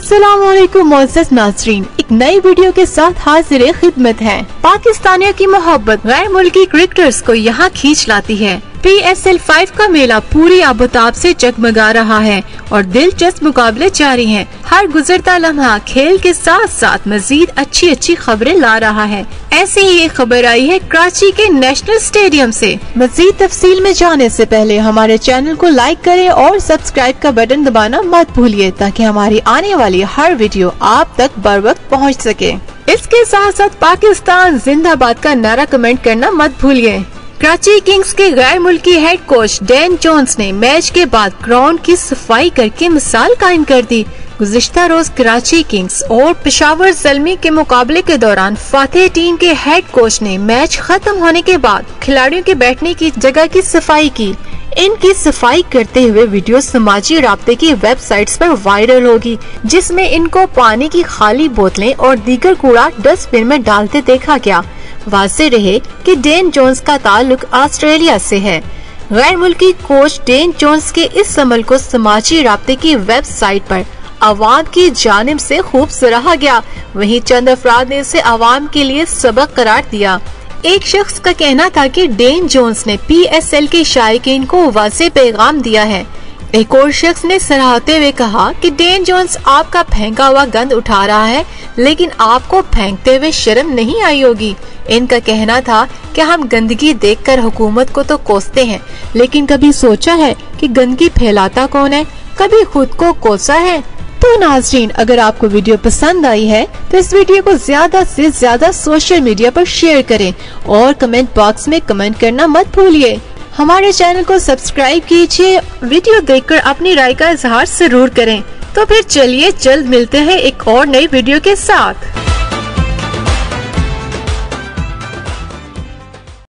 अस्सलामुअलैकुम मोअज़्ज़ज़ नाज़रीन, एक नई वीडियो के साथ हाजिर खिदमत है। पाकिस्तानियों की मोहब्बत गैर मुल्की क्रिकेटर्स को यहाँ खींच लाती है। PSL 5 का मेला पूरी आबोताब से जगमगा रहा है और दिलचस्प मुकाबले जारी हैं। हर गुजरता लम्हा खेल के साथ साथ मजीद अच्छी खबरें ला रहा है। ऐसी ही एक खबर आई है कराची के नेशनल स्टेडियम से। मजीद तफसील में जाने से पहले हमारे चैनल को लाइक करें और सब्सक्राइब का बटन दबाना मत भूलिए ताकि हमारी आने वाली हर वीडियो आप तक बर वक्त पहुँच सके। इसके साथ साथ पाकिस्तान जिंदाबाद का नारा कमेंट करना मत भूलिए। कराची किंग्स के गैर मुल्की हेड कोच डैन जोन्स ने मैच के बाद ग्राउंड की सफाई करके मिसाल कायम कर दी। गुज़िश्ता रोज कराची किंग्स और पेशावर ज़ल्मी के मुकाबले के दौरान फातेह टीम के हेड कोच ने मैच खत्म होने के बाद खिलाड़ियों के बैठने की जगह की सफाई की। इनकी सफाई करते हुए वीडियो समाजी राब्ते की वेबसाइट्स पर वायरल होगी, जिसमें इनको पानी की खाली बोतलें और दीगर कूड़ा डस्टबिन में डालते देखा गया। वाज़ेह रहे कि डैन जोन्स का ताल्लुक ऑस्ट्रेलिया से है। गैर मुल्की कोच डैन जोन्स के इस अमल को समाजी राब्ते की वेबसाइट पर अवाम की जानिब से खूब सराहा गया। वहीं चंद अफराद ने इसे अवाम के लिए सबक करार दिया। एक शख्स का कहना था कि डैन जोन्स ने PSL के शायकीन को वाज़ेह पैगाम दिया है। एक और शख्स ने सराहते हुए कहा कि डैन जोन्स आपका फेंका हुआ गंद उठा रहा है, लेकिन आपको फेंकते हुए शर्म नहीं आई होगी। इनका कहना था कि हम गंदगी देखकर हुकूमत को तो कोसते हैं, लेकिन कभी सोचा है कि गंदगी फैलाता कौन है? कभी खुद को कोसा है? तो नाज़रीन, अगर आपको वीडियो पसंद आई है तो इस वीडियो को ज्यादा से ज्यादा सोशल मीडिया पर शेयर करें और कमेंट बॉक्स में कमेंट करना मत भूलिए। हमारे चैनल को सब्सक्राइब कीजिए। वीडियो देखकर अपनी राय का इजहार जरूर करें। तो फिर चलिए जल्द मिलते हैं एक और नई वीडियो के साथ।